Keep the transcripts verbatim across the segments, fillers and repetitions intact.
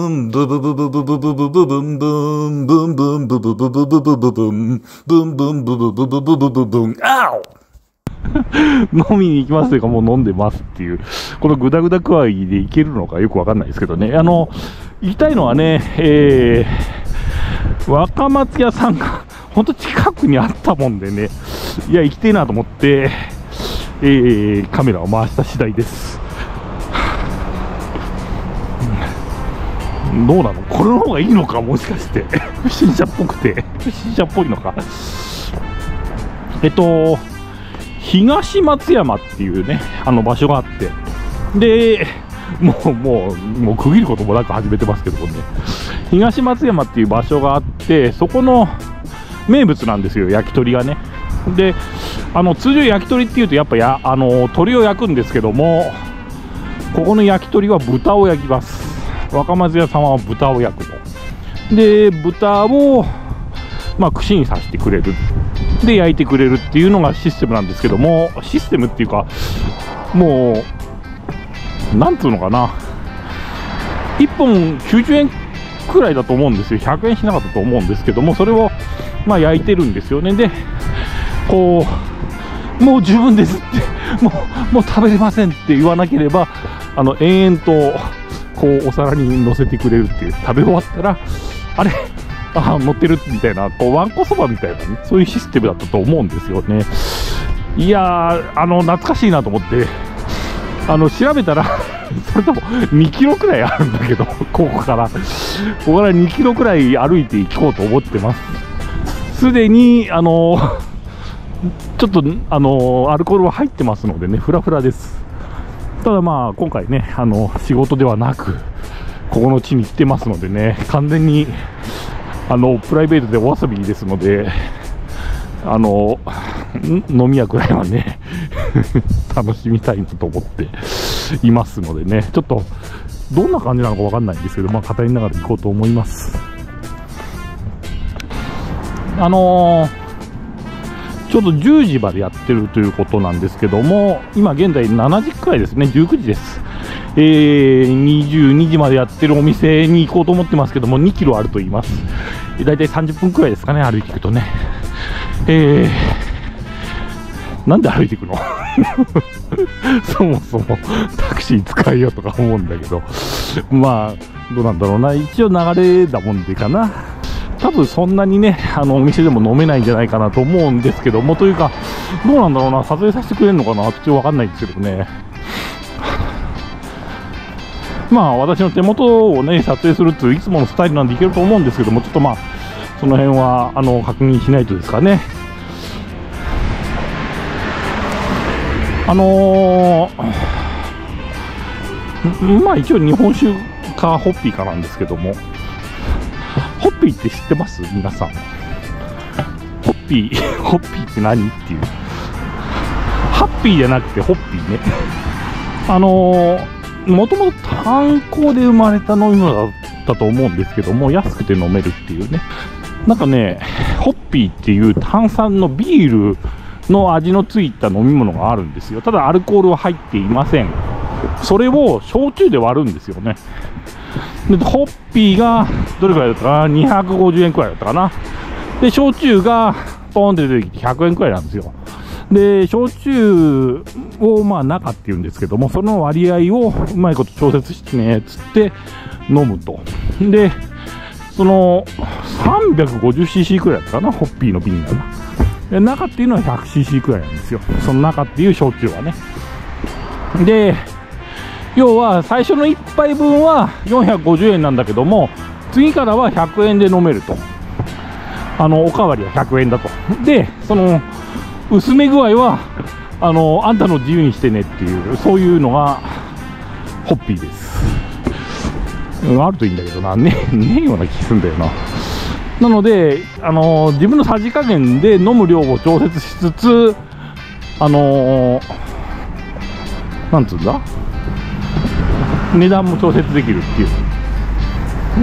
ンブブブブブブブブブブンブンブンブンブブブブブブブブンブンブンブブブブブブブブンあお飲みに行きますというか、もう飲んでますっていう、このグダグダ具合でいけるのかよくわかんないですけどね。あの行きたいのはね、えー、若松屋さんがほんと近くにあったもんでね、いや行きてえなと思って、えー、カメラを回した次第です。どうなの、これの方がいいのか、もしかして不審者っぽくて不審者っぽいのか。えっと東松山っていうね、あの場所があって、でもうもうもう区切ることもなく始めてますけどもね、東松山っていう場所があって、そこの名物なんですよ、焼き鳥がね。であの通常焼き鳥っていうとやっぱやあの鶏を焼くんですけども、ここの焼き鳥は豚を焼きます。若松屋さんは豚を焼くので、豚をまあ串に刺してくれるで焼いてくれるっていうのがシステムなんですけども、システムっていうか、もうなんつうのかな、いっぽんきゅうじゅうえんくらいだと思うんですよ。ひゃくえんしなかったと思うんですけども、それをまあ焼いてるんですよね。でこうもう十分ですってもうもう食べれませんって言わなければ、あの延々とこうお皿に乗せてくれるっていう、食べ終わったらあれあ乗ってるみたいな、こうわんこそばみたいな、ね、そういうシステムだったと思うんですよね。いやー、あの懐かしいなと思ってあの調べたらそれともにキロくらいあるんだけど、ここからここからにキロくらい歩いていこうと思ってます。すでにあのちょっとあのアルコールは入ってますのでね、フラフラです。ただまあ今回ね、あの仕事ではなくここの地に来てますのでね、完全にあのプライベートでお遊びですので、あの飲み屋くらいはね楽しみたいなと思っていますのでね、ちょっとどんな感じなのかわかんないんですけど、まあ語りながら行こうと思います。あのーちょうどじゅうじまでやってるということなんですけども、今現在しちじくらいですね、じゅうくじです。えー、にじゅうにじまでやってるお店に行こうと思ってますけども、にキロあると言います。だいたいさんじゅっぷんくらいですかね、歩いていくとね。えー、なんで歩いていくのそもそもタクシー使えよとか思うんだけど、まあ、どうなんだろうな、一応流れだもんでかな。多分そんなにね、あのお店でも飲めないんじゃないかなと思うんですけども、というか、どうなんだろうな、撮影させてくれるのかな、ちょっとわかんないんですけどね。まあ、私の手元をね、撮影するっていういつものスタイルなんでいけると思うんですけども、ちょっとまあ、その辺はあの確認しないとですかね。あのー、まあ一応日本酒かホッピーかなんですけども、ホッピーって知ってます？皆さん。ホッピー、ホッピーって何っていう。ハッピーじゃなくてホッピーね。あのー、もともと炭鉱で生まれた飲み物だったと思うんですけども、安くて飲めるっていうね。なんかね、ホッピーっていう炭酸のビールの味のついた飲み物があるんですよ。ただアルコールは入っていません。それを焼酎で割るんですよね。でホッピーがどれくらいだったかな、にひゃくごじゅうえんくらいだったかな。で焼酎がポンって出てきてひゃくえんくらいなんですよ。で焼酎をまあ中っていうんですけども、その割合をうまいこと調節してねっつって飲むと。でその さんびゃくごじゅうシーシー くらいだったかな、ホッピーの瓶がな。で中っていうのは ひゃくシーシー くらいなんですよ、その中っていう焼酎はね。で要は最初のいっぱいぶんはよんひゃくごじゅうえんなんだけども、次からはひゃくえんで飲めると。あのおかわりはひゃくえんだと。でその薄め具合はあのあんたの自由にしてねっていう、そういうのがホッピーです。うん、あるといいんだけどな、ねねえような気するんだよな。なのであの自分のさじ加減で飲む量を調節しつつ、あのなんつうんだ、値段も調節できるっていう。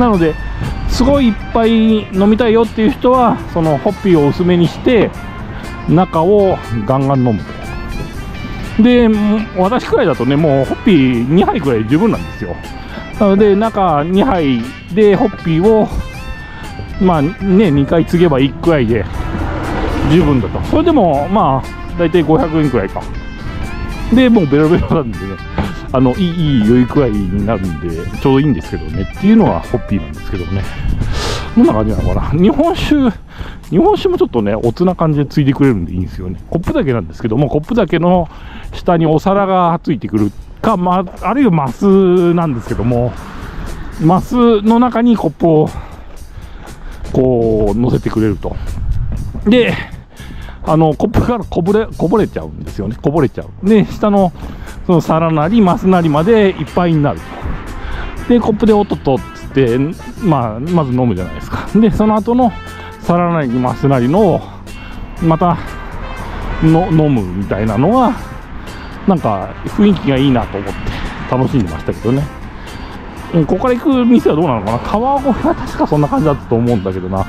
なのですごいいっぱい飲みたいよっていう人はそのホッピーを薄めにして中をガンガン飲むと。で私くらいだとね、もうホッピーにはいくらい十分なんですよ。なので中にはいでホッピーをまあねにかい継げばいいくらいで十分だと。それでもまあ大体ごひゃくえんくらいかで、もうベロベロなんでね、あのいいいい酔いくらいになるんでちょうどいいんですけどねっていうのはホッピーなんですけどね。どんな感じなのかな。日本酒日本酒もちょっとねおつな感じでついてくれるんでいいんですよね。コップだけなんですけども、コップだけの下にお皿がついてくるか、まあ、あるいはマスなんですけども、マスの中にコップをこう乗せてくれると。であのコップからこぼれこぼれちゃうんですよね。こぼれちゃう。で下のその皿なりマスなりまでいっぱいになると。でコップでおっとっとっつって、まあ、まず飲むじゃないですか。でその後の皿なりマスなりのをまたの飲むみたいなのがなんか雰囲気がいいなと思って楽しんでましたけどね。ここから行く店はどうなのかな。川越は確かそんな感じだったと思うんだけどな。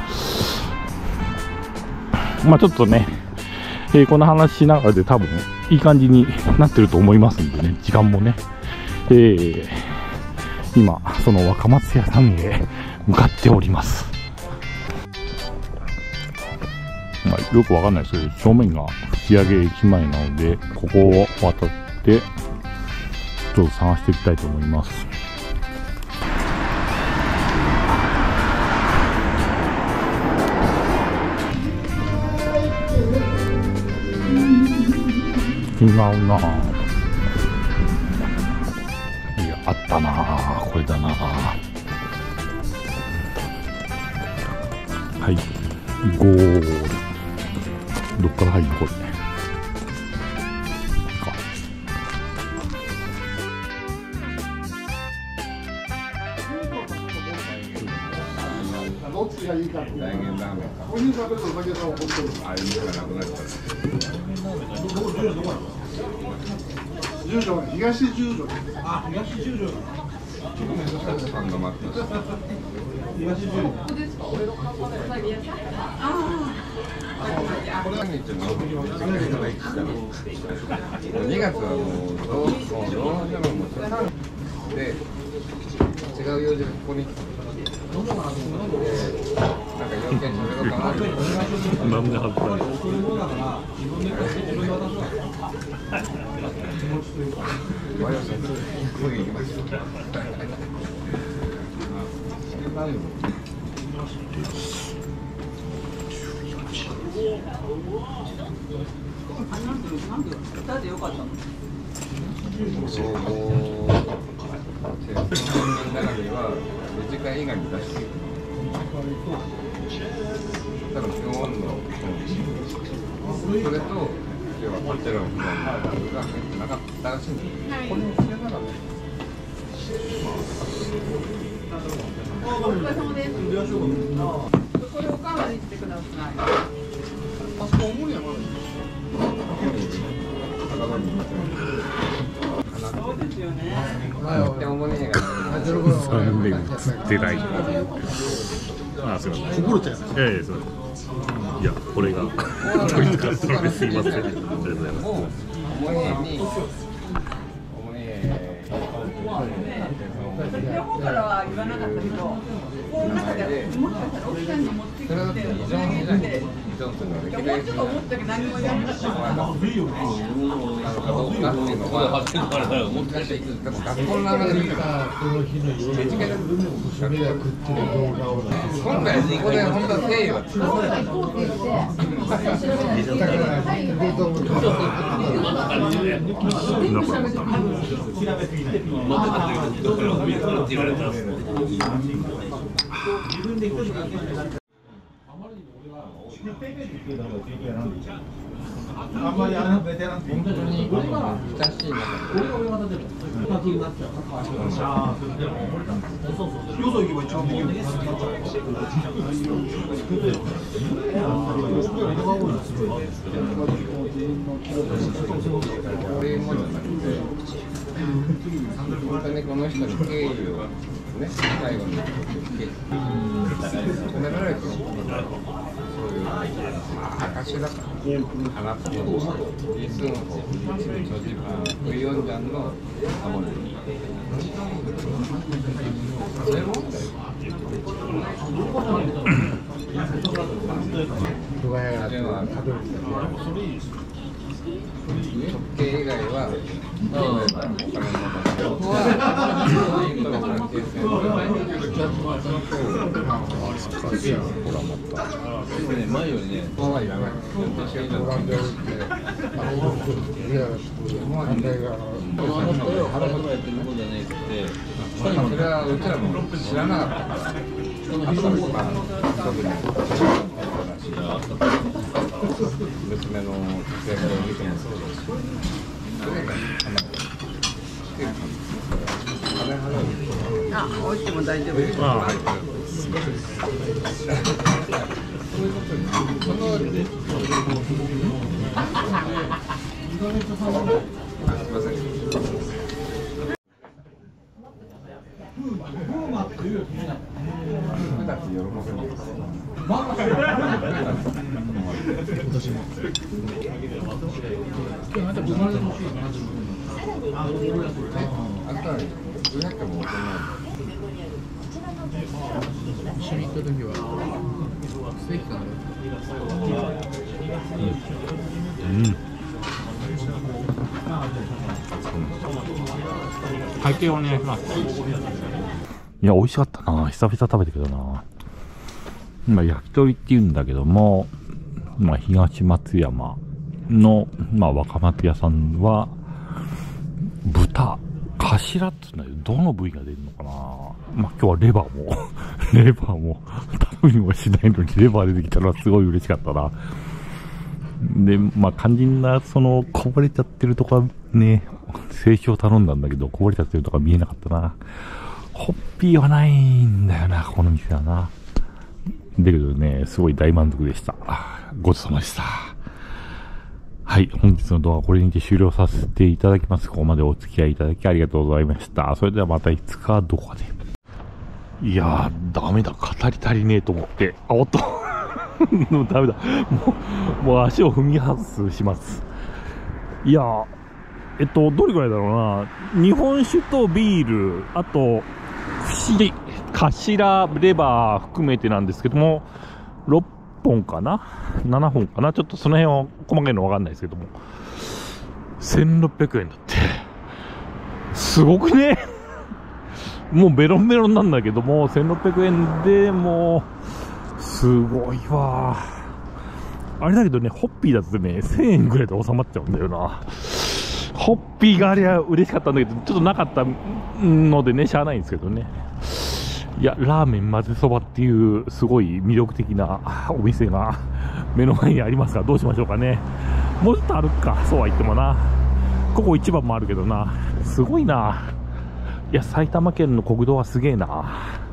まあちょっとね、えー、この話しながらで多分いい感じになってると思いますんでね、時間もね、えー、今その若松屋さんへ向かっております。まあ、よくわかんないですけど、正面が吹上駅前なのでここを渡ってちょっと探していきたいと思います。違うなぁ。いや、あったなぁ。これだなぁ。はい。ゴール。どっから入るのこれ。か。 どっちがいいかって。大元ラーメンか。お湯食べるおかげさま本当に。ああいうのがなくなっちゃう。どこどこどこ。 十条ね、東十条。 あ、東十条。 ハンドマット。 東十条。 これは日のにがつはもうどうもうどうしてももうで違う用事がここに来てなんか要件喋ろうかなって。 なんで外さない。 ワイヤーさん、ここに行きましょう。総合中間には短い以外に出している。多分基本温度それと要はこちらの基本がなかったらしいんです。これも知らなかった。 お疲れ様です。これおかわりしてください。 あそこ重いやまだ。 そうですよね。 でもね、 残念、映ってないっていう。あ、すみません。 こぼれたやつ。 いやいや、すみません。いや、これが。こいつからそれですみません。ありがとうございます。 重いに、重い。 両方からは言わなかったけど、こうなんかもしかしたら奥さんに持ってきて、 それだって異常異常異常というのはできない。 もうちょっと思ったけど何も言わなかった。 なのかどうかっていうのは、学校の中で今回ここで本当は誠意はあんまりあのベテランって本当に親しい中で。 よそ行けば一番いいよ。 こういうものじゃなくて、本当にこの人に敬意をね、最後に褒められると、そういう証だから、花とリスンを一部長時間、ウイヨンジャンのハモニー。そういうもんだよ。直径以外は、お金のここは、インドの関係性の前よりね、ここはいらない。年以上の関係性で。それはうちらも知らなかったから。あとはまあ、特に娘の活躍を見てもそうですし、それがあ、置いても大丈夫です。 あ、はい。 そのすみません。だって喜ぶんです。あとは数百回も行わない。一緒に行った時はステーキかな。 うん。会計お願いします。いや、美味しかったな。久々食べてくるな。今、焼き鳥って言うんだけども、まあ、東松山の、まあ、若松屋さんは、豚、頭って言うんだけど、どの部位が出るのかな。まあ、今日はレバーも、レバーも、頼みもしないのにレバー出てきたのはすごい嬉しかったな。で、まあ、肝心な、その、こぼれちゃってるとかね、清酒を頼んだんだけど、こぼれちゃってるとか見えなかったな。ホッピーはないんだよな、この店はな。だけどね、すごい大満足でした。ごちそうさまでした。はい。 はい、本日の動画はこれにて終了させていただきます。ここまでお付き合いいただきありがとうございました。それではまたいつかどこかで。いやー、ダメだ。語り足りねえと思って。あ、おっと。もうダメだ。もう、もう足を踏み外します。いやー、えっと、どれくらいだろうな。日本酒とビール、あと、不思議、頭レバー含めてなんですけども、ろっぽんかな ?なな 本かなちょっとその辺は細かいのわかんないですけども。せんろっぴゃくえんだって。すごくねもうベロンベロンなんだけども、せんろっぴゃくえんでもう、すごいわ。あれだけどね、ホッピーだとね、せんえんぐらいで収まっちゃうんだよな。ホッピーがありゃ嬉しかったんだけど、ちょっとなかったのでね、しゃあないんですけどね。いや、ラーメン混ぜそばっていう、すごい魅力的なお店が目の前にありますが、どうしましょうかね。もうちょっと歩くか、そうは言ってもな。ここ一番もあるけどな。すごいな。いや、埼玉県の国道はすげえな。